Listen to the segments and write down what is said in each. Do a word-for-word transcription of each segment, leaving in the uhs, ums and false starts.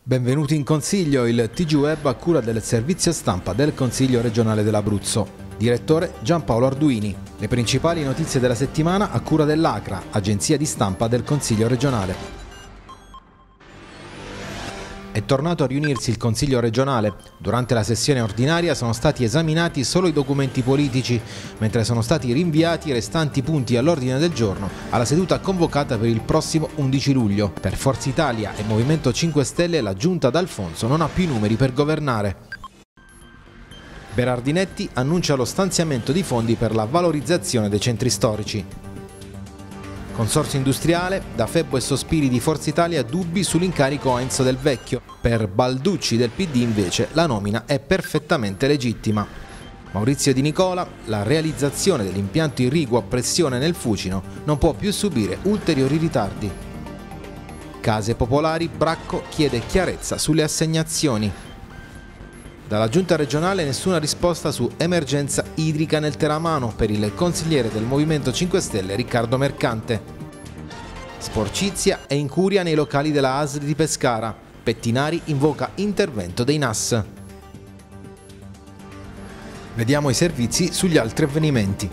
Benvenuti in Consiglio, il T G Web a cura del servizio stampa del Consiglio regionale dell'Abruzzo. Direttore Giampaolo Arduini. Le principali notizie della settimana a cura dell'Acra, agenzia di stampa del Consiglio regionale. È tornato a riunirsi il Consiglio regionale. Durante la sessione ordinaria sono stati esaminati solo i documenti politici, mentre sono stati rinviati i restanti punti all'ordine del giorno alla seduta convocata per il prossimo undici luglio. Per Forza Italia e Movimento cinque Stelle la giunta d'Alfonso non ha più i numeri per governare. Berardinetti annuncia lo stanziamento di fondi per la valorizzazione dei centri storici. Consorzio industriale, da Febbo e Sospiri di Forza Italia dubbi sull'incarico a Enzo Del Vecchio. Per Balducci del P D invece la nomina è perfettamente legittima. Maurizio Di Nicola, la realizzazione dell'impianto irriguo a pressione nel Fucino non può più subire ulteriori ritardi. Case Popolari, Bracco chiede chiarezza sulle assegnazioni. Dalla giunta regionale nessuna risposta su emergenza idrica nel Teramano per il consigliere del Movimento cinque Stelle Riccardo Mercante. Sporcizia e incuria nei locali della A S L di Pescara. Pettinari invoca intervento dei N A S. Vediamo i servizi sugli altri avvenimenti.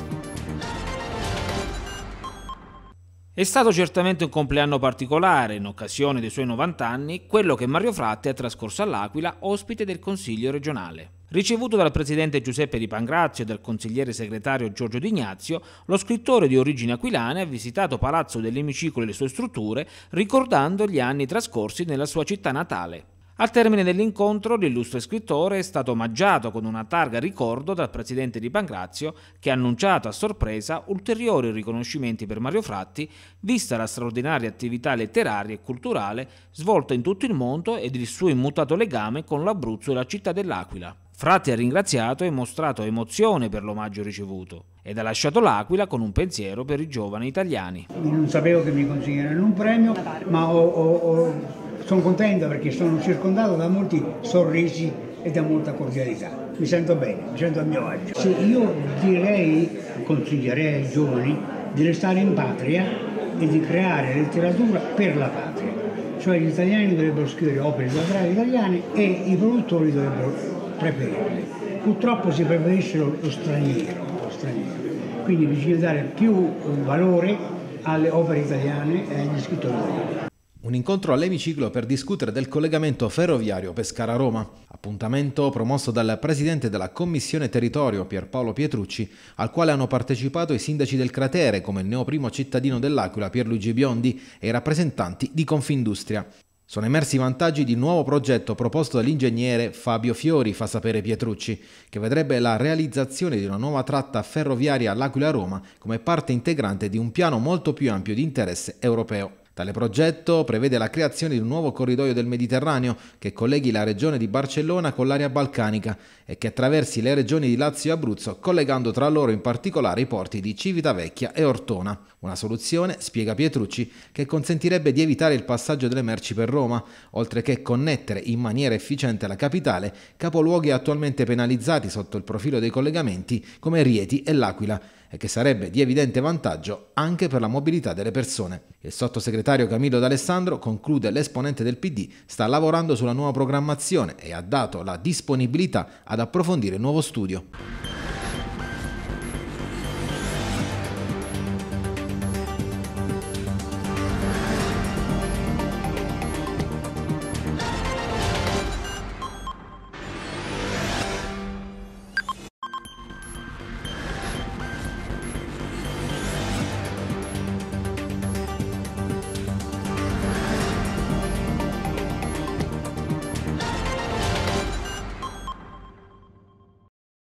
È stato certamente un compleanno particolare, in occasione dei suoi novanta anni, quello che Mario Fratti ha trascorso all'Aquila, ospite del Consiglio regionale. Ricevuto dal presidente Giuseppe Di Pangrazio e dal consigliere segretario Giorgio D'Ignazio, lo scrittore di origini aquilane ha visitato Palazzo dell'Emiciclo e le sue strutture, ricordando gli anni trascorsi nella sua città natale. Al termine dell'incontro, l'illustre scrittore è stato omaggiato con una targa ricordo dal presidente Di Pangrazio, che ha annunciato a sorpresa ulteriori riconoscimenti per Mario Fratti, vista la straordinaria attività letteraria e culturale svolta in tutto il mondo ed il suo immutato legame con l'Abruzzo e la città dell'Aquila. Fratti ha ringraziato e mostrato emozione per l'omaggio ricevuto ed ha lasciato l'Aquila con un pensiero per i giovani italiani. Non sapevo che mi consegneranno un premio, ma ho, ho, ho, sono contento perché sono circondato da molti sorrisi e da molta cordialità. Mi sento bene, mi sento a mio agio. Sì, io direi, consiglierei ai giovani di restare in patria e di creare letteratura per la patria. Cioè gli italiani dovrebbero scrivere opere teatrali italiane e i produttori dovrebbero preferirle. Purtroppo si preferisce lo, lo straniero, lo straniero. Quindi bisogna dare più valore alle opere italiane e agli scrittori italiani. Un incontro all'Emiciclo per discutere del collegamento ferroviario Pescara-Roma. Appuntamento promosso dal presidente della Commissione Territorio Pierpaolo Pietrucci, al quale hanno partecipato i sindaci del cratere come il neoprimo cittadino dell'Aquila Pierluigi Biondi e i rappresentanti di Confindustria. Sono emersi i vantaggi di un nuovo progetto proposto dall'ingegnere Fabio Fiori, fa sapere Pietrucci, che vedrebbe la realizzazione di una nuova tratta ferroviaria all'Aquila-Roma come parte integrante di un piano molto più ampio di interesse europeo. Tale progetto prevede la creazione di un nuovo corridoio del Mediterraneo che colleghi la regione di Barcellona con l'area balcanica e che attraversi le regioni di Lazio e Abruzzo, collegando tra loro in particolare i porti di Civitavecchia e Ortona. Una soluzione, spiega Pietrucci, che consentirebbe di evitare il passaggio delle merci per Roma, oltre che connettere in maniera efficiente la capitale, capoluoghi attualmente penalizzati sotto il profilo dei collegamenti come Rieti e L'Aquila, e che sarebbe di evidente vantaggio anche per la mobilità delle persone. Il sottosegretario Camillo D'Alessandro, conclude l'esponente del P D, sta lavorando sulla nuova programmazione e ha dato la disponibilità ad approfondire il nuovo studio.